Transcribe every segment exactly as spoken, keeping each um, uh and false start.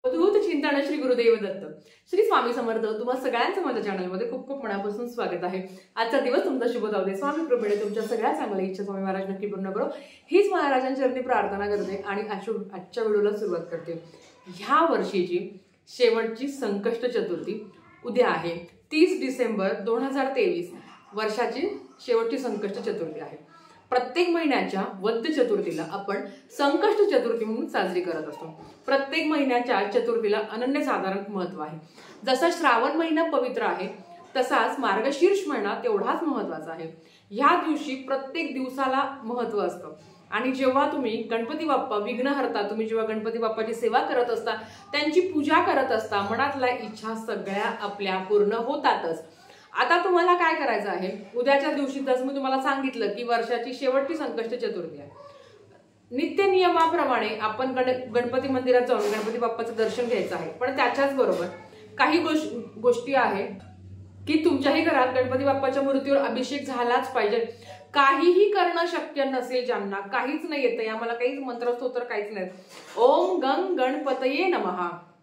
अवधूत चिंतन श्री गुरुदेव दत्त श्री स्वामी समर्थ तुम्हा सगळ्यांचं माझ्या चॅनलमध्ये खूप खूप मनापासून स्वागत आहे। आजचा दिवस तुमचा शुभ जाऊ दे। स्वामी कृपेने तुमच्या सगळ्या चांगल्या इच्छा स्वामी महाराज नक्की पूर्ण करो हीच महाराजांचरणी प्रार्थना करते आणि आजच्या व्हिडिओला सुरुवात करते। ह्या वर्षीची शेवटची संकष्ट चतुर्थी उद्या आहे तीस डिसेंबर दोन हजार तेवीस वर्षाची शेवटची संकष्ट चतुर्थी आहे। प्रत्येक महिन्याच्या वद्य चतुर्थीला आपण संकष्ट चतुर्थी म्हणून साजरी करत असतो। प्रत्येक महिन्याच्या चतुर्थीला अनन्यसाधारण महत्त्व आहे। जसा श्रावण महिना पवित्र आहे तसाच मार्गशीर्ष महिना तेवढाच महत्त्वाचा आहे। ह्या दिवशी प्रत्येक दिवसाला महत्त्व असतं आणि जेव्हा तुम्ही गणपती बाप्पा विघ्नहर्ता तुम्ही जेव्हा गणपती बाप्पाची सेवा करत असता त्यांची पूजा करत असता मनातल्या इच्छा सगळ्या आपल्या पूर्ण होतातच। आता तुम्हाला काय करायचं आहे उद्याच्या दिवशी जसं मी तुम्हाला सांगितलं की वर्षाची शेवटची संकष्ट चतुर्थी आहे। नित्य नियमाप्रमाणे आपण गणपती मंदिरात जाऊन गणपती बाप्पाचं दर्शन घ्यायचं आहे। पण त्याच्याच बरोबर काही गोष्टी आहे की तुमच्याही घरात गणपती बाप्पाच्या मूर्तीवर अभिषेक झालाच पाहिजे। काहीही करणं शक्य नसेल ज्यांना काहीच नाही येत आम्हाला काहीच मंत्र स्तोत्र काहीच नाही ओम गण गणपतये नमः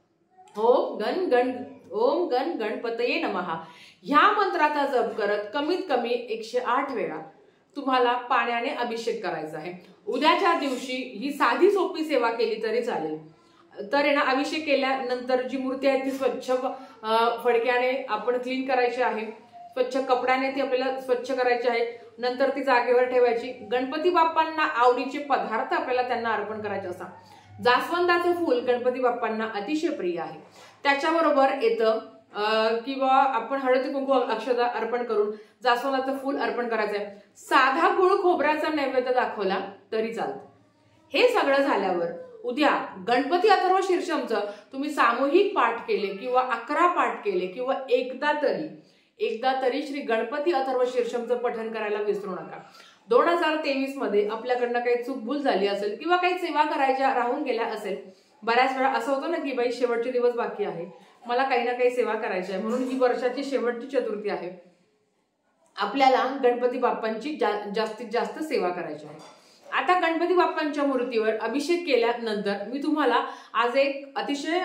ओम गण गण ओम गण गणपतये नमः ह्या मंत्राचा जप करत कमीत कमी एकशे आठ वेळा तुम्हाला पाण्याने अभिषेक करायचा आहे। उद्याच्या दिवशी ही साधी सोपी सेवा केली तरी चालेल। तर ना अभिषेक केल्यानंतर जी मूर्ती आहे ती स्वच्छ फडक्याने आपण क्लीन करायची आहे। स्वच्छ कपड्याने ती आपल्याला स्वच्छ करायची आहे। नंतर ती जागेवर ठेवायची। गणपती बाप्पांना आवडीचे पदार्थ आपल्याला त्यांना अर्पण करायचे असतात। जास्वंदाचं फूल गणपती बाप्पांना अतिशय प्रिय आहे। त्याच्याबरोबर येतं किंवा आपण हळदी कुंकू अक्षता अर्पण करून जास्वंदाचं फूल अर्पण करायचं आहे। साधा गुळ खोबऱ्याचा नैवेद्य दाखवला तरी चालतं। हे सगळं झाल्यावर उद्या गणपती अथर्व शीर्षमचं तुम्ही सामूहिक पाठ केले किंवा अकरा पाठ केले किंवा एकदा तरी एकदा तरी श्री गणपती अथर्व शीर्षमचं पठण करायला विसरू नका। दोन हजार तेवीस मध्ये आपल्याकडनं काही चूकभूल झाली असेल किंवा काही सेवा करायच्या राहून गेल्या असेल बऱ्याच वेळा असं होतं ना की बाई शेवटचे दिवस बाकी आहे मला काही ना काही सेवा करायची आहे म्हणून ही वर्षाची शेवटची चतुर्थी आहे आपल्याला गणपती बाप्पांची जा, जास्तीत जास्त सेवा करायची आहे। आता गणपती बाप्पांच्या मूर्तीवर अभिषेक केल्यानंतर मी तुम्हाला आज एक अतिशय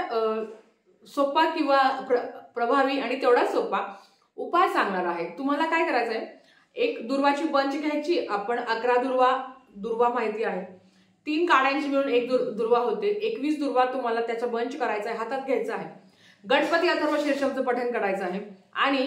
सोपा किंवा प्र, प्रभावी आणि तेवढाच सोपा उपाय सांगणार आहे। तुम्हाला काय करायचं आहे एक दुर्वाची बंच घ्यायची। आपण अकरा दुर्वा दुर्वा माहिती आहे तीन काड्यांची मिळून एक दुर, दुर्वा होते एकवीस दुर्वा तुम्हाला त्याचा बंच करायचा आहे हातात घ्यायचा आहे। गणपती अथर्व शीर्षमचं पठण करायचं आहे आणि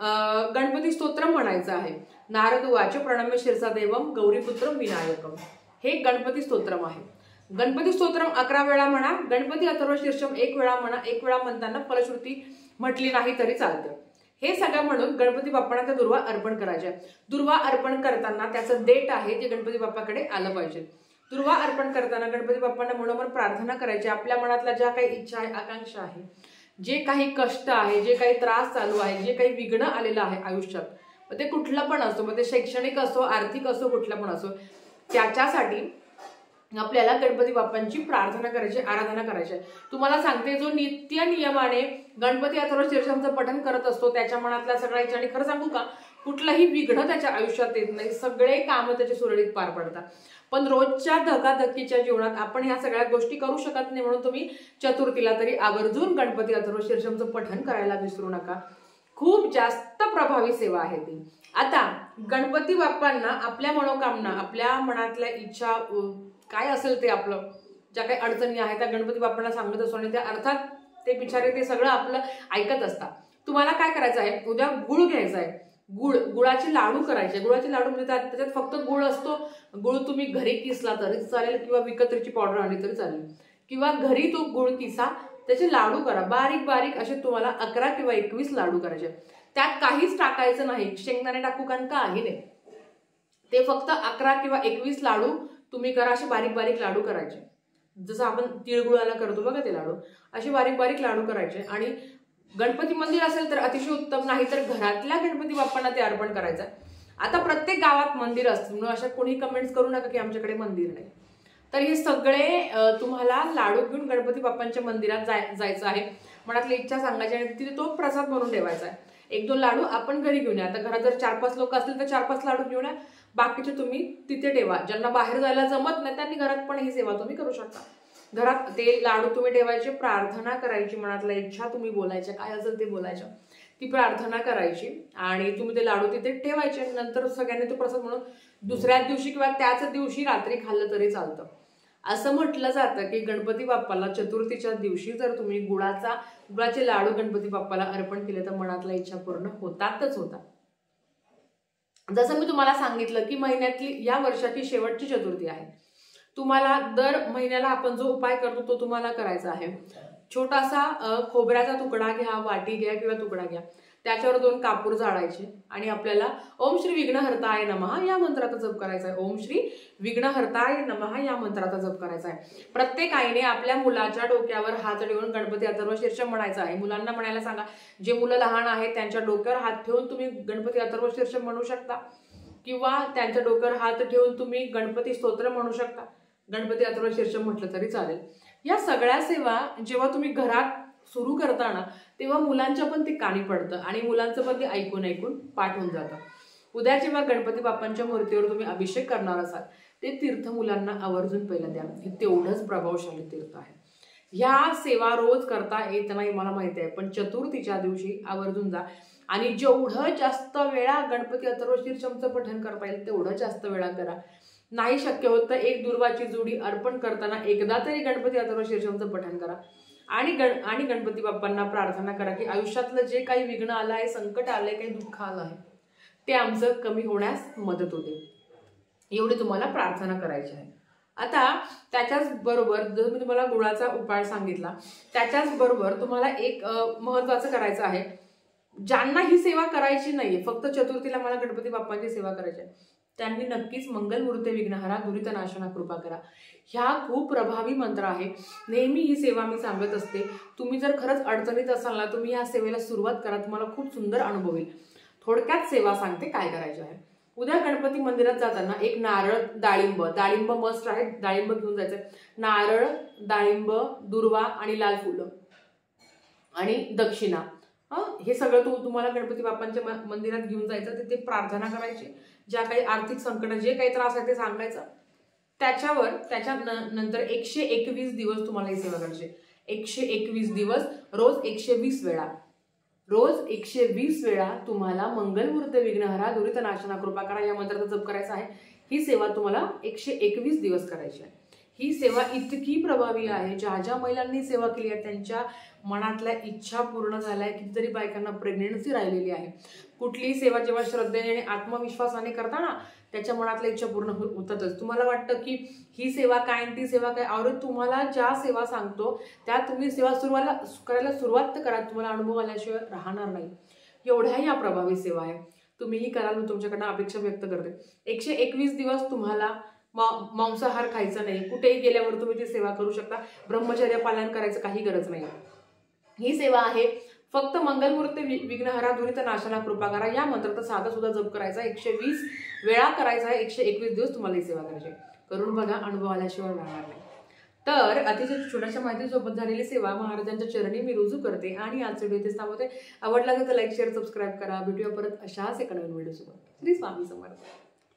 गणपती स्तोत्र म्हणायचं आहे। नारद उवाच प्रणम्य शिरसा देवम गौरीपुत्रम विनायकम हे गणपती स्तोत्रम आहे। गणपती स्तोत्रम अकरा वेळा म्हणा गणपती अथर्व शीर्षम एक वेळा म्हणा एक वेळा म्हणताना फलश्रुती म्हटली नाही तरी चालतं। हे सगळं म्हणून गणपती बाप्पांना त्या दुर्वा अर्पण करायच्या। दुर्वा अर्पण करताना त्याचं देठ आहे ते गणपती बाप्पाकडे आलं पाहिजे। दुर्वा अर्पण करताना गणपती बाप्पांना मनोमन प्रार्थना करायची। आपल्या मनातल्या ज्या काही इच्छा आहे आकांक्षा आहे जे काही कष्ट आहे जे काही त्रास चालू आहे जे काही विघ्न आलेलं आहे आयुष्यात ते कुठलं पण असो मग ते शैक्षणिक असो आर्थिक असो कुठलं पण असो त्याच्यासाठी आपल्याला गणपती बाप्पांची प्रार्थना करायची आराधना करायची आहे। तुम्हाला सांगते जो नित्य नियमाने गणपती अथर्व शीर्षमचं पठण करत असतो त्याच्या मनातल्या सगळ्या इच्छा आणि खरं सांगू का कुठलंही विघ्न त्याच्या आयुष्यात येत नाही सगळे कामं त्याचे सुरळीत पार पडतात। पण रोजच्या धकाधकीच्या जीवनात आपण ह्या सगळ्या गोष्टी करू शकत नाही म्हणून तुम्ही चतुर्थीला तरी आवर्जून गणपती अथर्व शीर्षमचं पठण करायला विसरू नका। खूप जास्त प्रभावी सेवा आहे ती। आता गणपती बाप्पांना आपल्या मनोकामना आपल्या मनातल्या इच्छा काय असेल ते आपलं ज्या काही अडचणी आहेत त्या गणपती बाप्पांना सांगत असतो आणि त्या अर्थात ते बिचारे ते सगळं आपलं ऐकत असतात। तुम्हाला काय करायचं आहे उद्या गुळ घ्यायचा आहे। गुळ गुळाचे लाडू करायचे। गुळाचे लाडू म्हणजे त्याच्यात फक्त गुळ असतो। गुळ तुम्ही घरी किसला तरी चालेल किंवा विकत्रीची पावडर आणली तरी चालेल किंवा घरी तो गुळ किसा त्याचे लाडू करा बारीक बारीक असे तुम्हाला अकरा किंवा एकवीस लाडू करायचे। त्यात काहीच टाकायचं नाही शेंगदाणे टाकू कारण काही नाही ते फक्त अकरा किंवा एकवीस लाडू तुम्ही करा। असे बारीक बारीक लाडू करायचे जसं आपण तिळगुळाला करतो बघा ते लाडू असे बारीक बारीक लाडू करायचे आणि गणपती मंदिर असेल तर अतिशय उत्तम नाही तर घरातल्या गणपती बाप्पांना ते अर्पण करायचं। आता प्रत्येक गावात मंदिर असतं म्हणून अशा कोणी कमेंट्स करू नका की आमच्याकडे मंदिर नाही। तर हे सगळे तुम्हाला लाडू घेऊन गणपती बाप्पांच्या मंदिरात जाय जायचं आहे मनातली इच्छा सांगायची आणि तिथे तो प्रसाद म्हणून ठेवायचा आहे। एक दोन लाडू आपण घरी घेऊन या। आता घरात जर चार पाच लोक असतील तर चार पाच लाडू घेऊन या बाकीचे तुम्ही तिथे ठेवा। ज्यांना बाहेर जायला जमत नाही त्यांनी घरात पण ही सेवा तुम्ही करू शकता। घरात ते लाडू तुम्ही ठेवायचे, प्रार्थना करायची, मनातल्या इच्छा तुम्ही बोलायच्या, काय असेल ते बोलायच्या, ती प्रार्थना करायची आणि तुम्ही ते लाडू तिथे ठेवायचे. नंतर सगळ्यांनी तो प्रसाद म्हणून दुसऱ्याच दिवशी किंवा त्याच दिवशी रात्री खाल्लं तरी चालतं. असं म्हटलं जातं की गणपती बाप्पाला चतुर्थीच्या दिवशी जर तुम्ही गुळाचा गुळाचे लाडू गणपती बाप्पाला अर्पण केले तर मनातल्या इच्छा पूर्ण होतातच होतात. जसं मी तुम्हाला सांगितलं की महिन्यातली या वर्षाची शेवटची चतुर्थी आहे. तुम्हाला दर महिन्याला आपण जो उपाय करतो तो तुम्हाला करायचा आहे. छोटासा खोबऱ्याचा तुकडा घ्या, वाटी घ्या किंवा तुकडा घ्या, त्याच्यावर दोन कापूर जाळायचे आणि आपल्याला ओम श्री विघ्नहर्ताय नमः या मंत्राचा जप करायचा आहे. ओम श्री विघ्नहर्ताय नमः या मंत्राचा जप करायचा आहे. प्रत्येक आईने आपल्या मुलाच्या डोक्यावर हात ठेवून गणपती अथर्व शीर्षम म्हणायचं आहे. मुलांना म्हणायला सांगा, जे मुलं लहान आहेत त्यांच्या डोक्यावर हात ठेवून तुम्ही गणपती अथर्व शीर्षम म्हणू शकता किंवा त्यांच्या डोक्यावर हात ठेवून तुम्ही गणपती स्तोत्र म्हणू शकता. गणपती अथर्व शीर्षम म्हटलं तरी चालेल. या सगळ्या सेवा जेव्हा तुम्ही घरात सुरू करताना तेव्हा मुलांच्या पण ते कानी पडतं आणि मुलांचं पण ते ऐकून ऐकून पाठ होऊन जातं. उद्या जेव्हा गणपती बाप्पांच्या मूर्तीवर तुम्ही अभिषेक करणार असाल ते तीर्थ मुलांना आवर्जून पहिलं द्या. हे तेवढंच प्रभावशाली तीर्थ आहे. ह्या सेवा रोज करता येत नाही मला माहिती आहे, पण चतुर्थीच्या दिवशी आवर्जून जा आणि जेवढं जास्त वेळा गणपती अथर्व शीर्षमचं पठण करता येईल तेवढं जास्त वेळा करा. नाही शक्य होत तर एक दुर्वाची जुडी अर्पण करताना एकदा तरी गणपती अथर्व शीर्षमचं पठण करा आणि गण आणि गणपती बाप्पांना प्रार्थना करा की आयुष्यातलं जे काही विघ्न आलं आहे, संकट आलंय, काही दुःख आलं आहे ते आमचं कमी होण्यास मदत होते. एवढी तुम्हाला प्रार्थना करायची आहे. आता त्याच्याच बरोबर जर मी तुम्हाला गुळाचा उपाय सांगितला, त्याच्याच बरोबर तुम्हाला एक महत्वाचं करायचं आहे. ज्यांना ही सेवा करायची नाहीये, फक्त चतुर्थीला मला गणपती बाप्पांची सेवा करायची आहे, त्यांनी नक्कीच मंगलमूर्ते विघ्नहरा दुरितनाशना कृपा करा. ह्या खूप प्रभावी मंत्र आहे. नेहमी ही सेवा मी सांगत असते. तुम्ही जर खरंच अडचणीत असाल ना, तुम्ही ह्या सेवेला सुरुवात करा, तुम्हाला खूप सुंदर अनुभव येईल. थोडक्यात सेवा सांगते काय करायचे आहे. उद्या गणपती मंदिरात जाताना एक नारळ, डाळिंब डाळिंब मस्ट आहे, डाळिंब घेऊन जायचं. नारळ, डाळिंब, दुर्वा आणि लाल फुलं आणि दक्षिणा, हे सगळं तू तुम्हाला गणपती बाप्पांच्या मंदिरात घेऊन जायचं. तिथे प्रार्थना करायची, ज्या काही आर्थिक संकट, जे काही त्रास आहे ते सांगायचं. त्याच्यावर त्याच्या नंतर एकशे एकवीस दिवस तुम्हाला ही सेवा करायची. एकशे एकवीस दिवस, रोज एकशे वीस वेळा रोज एकशे वीस वेळा तुम्हाला मंगलमूर्ते विघ्नहरा दुरितनाशना कृपा करा या मंत्राचा जप करायचा आहे. ही सेवा तुम्हाला एकशे एकवीस दिवस करायची आहे. ही सेवा इतकी प्रभावी आहे. ज्या ज्या महिलांनी सेवा केली आहे त्यांच्या मनातल्या इच्छा पूर्ण झाल्या. कितीतरी बायकांना प्रेग्नेन्सी राहिलेली आहे. कुठलीही सेवा जेव्हा श्रद्धेने आणि आत्मविश्वासाने करता ना, त्याच्या मनातल्या इच्छा पूर्ण होतातच. तुम्हाला वाटतं की ही सेवा काय ती सेवा काय, अरे तुम्हाला ज्या सेवा सांगतो त्या तुम्ही सेवा सुरुवाला करायला सुरुवात तर करा, तुम्हाला अनुभव आल्याशिवाय राहणार नाही. एवढ्याही या प्रभावी सेवा आहे. तुम्हीही कराल, मी तुमच्याकडनं अपेक्षा व्यक्त करते. एकशे एकवीस दिवस तुम्हाला मांसाहार खायचा नाही. कुठेही गेल्यावर तुम्ही ती सेवा करू शकता. ब्रह्मचर्य पालन करायचं काही गरज नाही. ही सेवा आहे फक्त मंगलमूर्ते विघ्नहरा दुरितनाशना कृपा करा या मंत्राचा साधा सुद्धा जप करायचा. एकशे वीस वेळा करायचा आहे. एकशे एकवीस दिवस तुम्हाला ही सेवा करायची. करून बघा, अनुभव आल्याशिवाय राहणार नाही. तर अतिशय छोट्याशा माहितीसोबत झालेली सेवा महाराजांच्या चरणी मी रुजू करते आणि आजचे व्हिडिओ इथेच थांबवते. आवडला तर लाईक, शेअर, सबस्क्राईब करा. भेटूया परत अशाच एका नवीन व्हिडिओ सोबत. श्री स्वामी समर्थ.